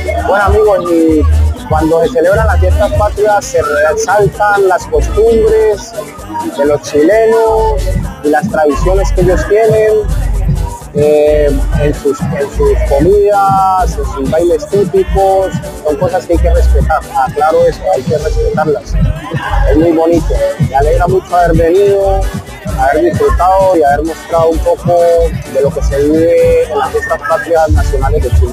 Bueno amigos, y cuando se celebran las fiestas patrias se resaltan las costumbres de los chilenos y las tradiciones que ellos tienen en sus comidas, en sus bailes típicos. Son cosas que hay que respetar. Claro eso, hay que respetarlas. Es muy bonito. Me alegra mucho haber venido, haber disfrutado y haber mostrado un poco de lo que se vive en las fiestas patrias nacionales de Chile.